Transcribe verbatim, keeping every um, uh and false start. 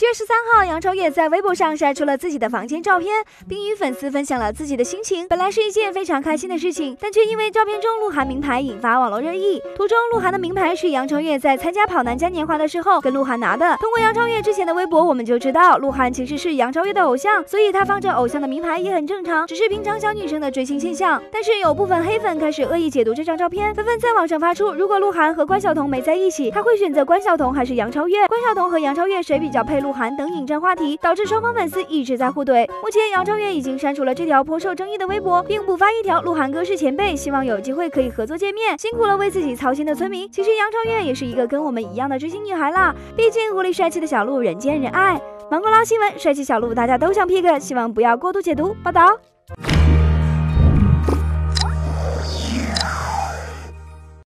七月十三号，杨超越在微博上晒出了自己的房间照片，并与粉丝分享了自己的心情。本来是一件非常开心的事情，但却因为照片中鹿晗名牌引发网络热议。图中鹿晗的名牌是杨超越在参加跑男嘉年华的时候跟鹿晗拿的。通过杨超越之前的微博，我们就知道鹿晗其实是杨超越的偶像，所以他放着偶像的名牌也很正常，只是平常小女生的追星现象。但是有部分黑粉开始恶意解读这张照片，纷纷在网上发出，如果鹿晗和关晓彤没在一起，他会选择关晓彤还是杨超越？关晓彤和杨超越谁比较配鹿晗等引战话题，导致双方粉丝一直在互怼。目前杨超越已经删除了这条颇受争议的微博，并补发一条鹿晗哥是前辈，希望有机会可以合作见面，辛苦了为自己操心的村民。其实杨超越也是一个跟我们一样的追星女孩啦，毕竟活力帅气的小鹿人见人爱。芒果捞新闻，帅气小鹿大家都想 pick， 希望不要过度解读。报道。